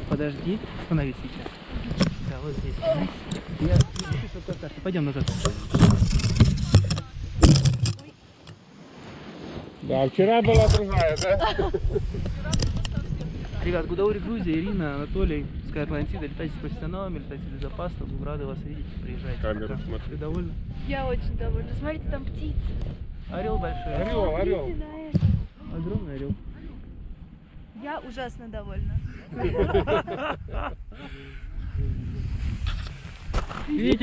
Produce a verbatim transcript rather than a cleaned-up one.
Подожди, остановись сейчас. Да, вот здесь. Я... Пойдем назад. Да, вчера была другая, да? Ребят, Гудаури, Грузия, Ирина, Анатолий, Sky Atlantida. Летайте с профессионалами, летайте безопасно. Будем рады вас видеть. Приезжайте. Камеру смотри. Ты довольна? Я очень довольна. Смотрите, там птицы. Орел большой. Орел, орел. Огромный орел. Я ужасно довольна. Видите?